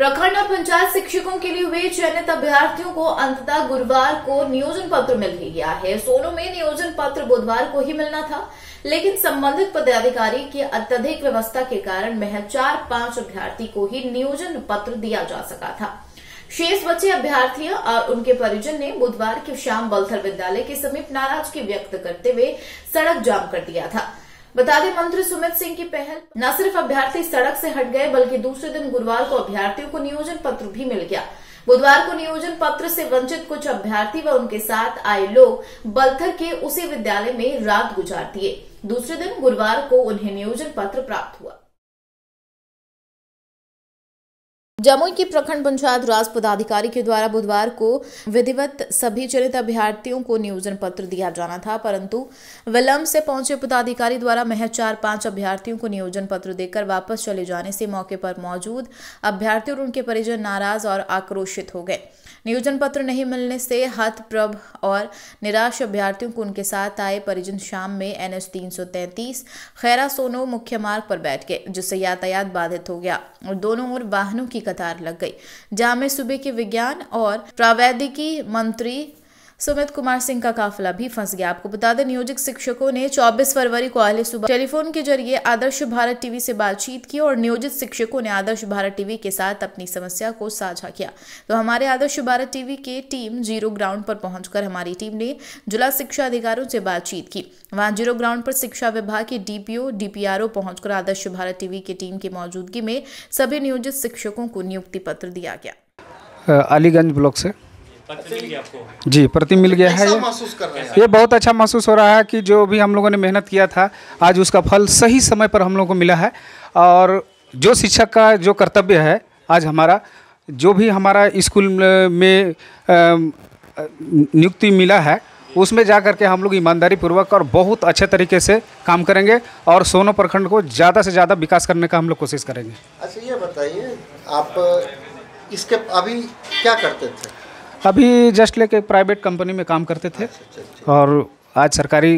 प्रखंड और पंचायत शिक्षकों के लिए हुए चयनित अभ्यर्थियों को अंततः गुरुवार को नियोजन पत्र मिल ही गया है। सोनू में नियोजन पत्र बुधवार को ही मिलना था, लेकिन संबंधित पदाधिकारी की अत्यधिक व्यवस्था के कारण महज 4-5 अभ्यर्थी को ही नियोजन पत्र दिया जा सका था। शेष बचे अभ्यर्थी और उनके परिजन ने बुधवार की शाम बलथर विद्यालय के समीप नाराजगी व्यक्त करते हुए सड़क जाम कर दिया था। बता दें, मंत्री सुमित सिंह की पहल न सिर्फ अभ्यर्थी सड़क से हट गए, बल्कि दूसरे दिन गुरुवार को अभ्यर्थियों को नियोजन पत्र भी मिल गया। बुधवार को नियोजन पत्र से वंचित कुछ अभ्यर्थी व उनके साथ आए लोग बलथर के उसी विद्यालय में रात गुजार दिए। दूसरे दिन गुरुवार को उन्हें नियोजन पत्र प्राप्त हुआ। जमुई की प्रखंड पंचायत राज पदाधिकारी के द्वारा बुधवार को विधिवत सभी चयनित अभ्यर्थियों को नियोजन पत्र दिया जाना था, परंतु विलंब से पहुंचे पदाधिकारी द्वारा महज 4-5 अभ्यर्थियों को नियोजन पत्र देकर वापस चले जाने से मौके पर मौजूद अभ्यर्थी और उनके परिजन नाराज और आक्रोशित हो गए। नियोजन पत्र नहीं मिलने से हतप्रभ और निराश अभ्यर्थियों को उनके साथ आए परिजन शाम में NH 333 खैरा सोनो मुख्य मार्ग पर बैठ गए, जिससे यातायात बाधित हो गया और दोनों ओर वाहनों की कतार लग गई। जहां में सूबे के विज्ञान और प्रावैधिकी मंत्री सुमित कुमार सिंह का काफिला भी फंस गया। आपको बता दें, नियोजित शिक्षकों ने 24 फरवरी को अहले सुबह टेलीफोन के जरिए आदर्श भारत टीवी से बातचीत की और नियोजित शिक्षकों ने आदर्श भारत टीवी के साथ अपनी समस्या को साझा किया। तो हमारे आदर्श भारत टीवी के टीम जीरो ग्राउंड पर पहुंचकर हमारी टीम ने जिला शिक्षा अधिकारियों से बातचीत की। वहां जीरो ग्राउंड पर शिक्षा विभाग के DPO DPRO पहुंचकर आदर्श भारत टीवी की टीम की मौजूदगी में सभी नियोजित शिक्षकों को नियुक्ति पत्र दिया गया। अलीगंज ब्लॉक से आपको जी प्रति मिल गया है। ये बहुत अच्छा महसूस हो रहा है कि जो भी हम लोगों ने मेहनत किया था, आज उसका फल सही समय पर हम लोगों को मिला है। और जो शिक्षक का जो कर्तव्य है, आज हमारा जो भी हमारा स्कूल में नियुक्ति मिला है, उसमें जा कर के हम लोग ईमानदारी पूर्वक और बहुत अच्छे तरीके से काम करेंगे और सोनो प्रखंड को ज़्यादा से ज़्यादा विकास करने का हम लोग कोशिश करेंगे। अच्छा, ये बताइए, आप इसके अभी क्या करते थे? अभी जस्ट लेके प्राइवेट कंपनी में काम करते थे। और आज सरकारी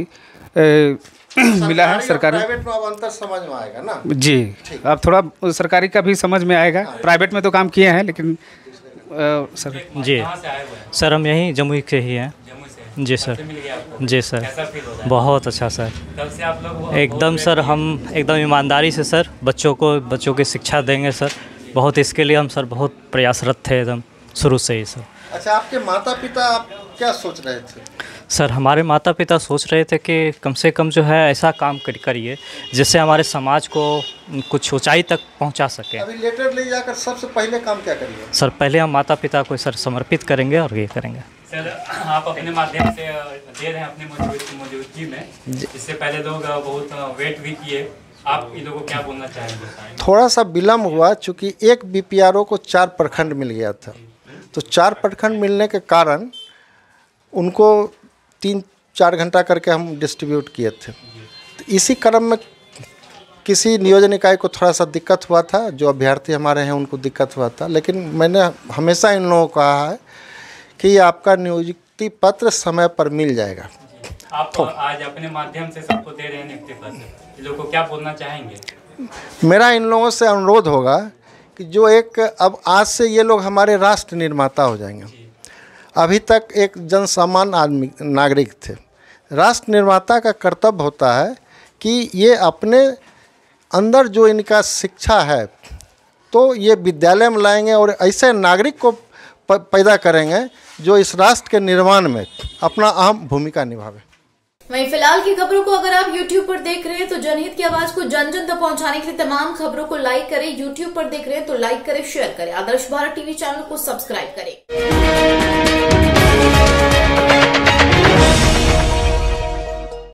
मिला है। सरकारी प्राइवेट में अब अंतर समझ में आएगा ना जी। अब थोड़ा सरकारी का भी समझ में आएगा। प्राइवेट में तो काम किए हैं, लेकिन सर जी सर हम यहीं जमुई के ही हैं। जी सर। जी सर, बहुत अच्छा सर। एकदम सर, हम एकदम ईमानदारी से सर बच्चों की शिक्षा देंगे सर। बहुत इसके लिए हम सर बहुत प्रयासरत थे एकदम शुरू से ही सर। अच्छा, आपके माता पिता आप क्या सोच रहे थे? सर हमारे माता पिता सोच रहे थे कि कम से कम जो है ऐसा काम करिए जिससे हमारे समाज को कुछ ऊंचाई तक पहुंचा सके। अभी लेटर ले जाकर सबसे पहले काम क्या करिए? सर पहले हम माता पिता को सर समर्पित करेंगे और ये करेंगे। सर आप अपने माध्यम से दे रहे हैं अपनी मौजूदगी में, इससे पहले लोग बहुत वेट भी किए, आप इन लोगों को क्या बोलना चाहेंगे? थोड़ा सा विलम्ब हुआ, चूँकि एक BPRO को 4 प्रखंड मिल गया था, तो 4 प्रखंड मिलने के कारण उनको 3-4 घंटा करके हम डिस्ट्रीब्यूट किए थे। तो इसी क्रम में किसी नियोजन इकाई को थोड़ा सा दिक्कत हुआ था, जो अभ्यर्थी हमारे हैं उनको दिक्कत हुआ था, लेकिन मैंने हमेशा इन लोगों को कहा है कि आपका नियुक्ति पत्र समय पर मिल जाएगा। आप तो आज अपने माध्यम से सबको दे रहे हैं नियुक्ति पत्र, इन लोगों को क्या बोलना चाहेंगे? मेरा इन लोगों से अनुरोध होगा कि जो एक अब आज से ये लोग हमारे राष्ट्र निर्माता हो जाएंगे। अभी तक एक जनसामान्य आदमी नागरिक थे। राष्ट्र निर्माता का कर्तव्य होता है कि ये अपने अंदर जो इनका शिक्षा है, तो ये विद्यालय में लाएंगे और ऐसे नागरिक को पैदा करेंगे जो इस राष्ट्र के निर्माण में अपना अहम भूमिका निभावे। वहीं फिलहाल की खबरों को अगर आप YouTube पर देख रहे हैं तो जनहित की आवाज को जन जन तक पहुंचाने के लिए तमाम खबरों को लाइक करें। YouTube पर देख रहे हैं तो लाइक करें, शेयर करें। आदर्श भारत टीवी चैनल को सब्सक्राइब करें।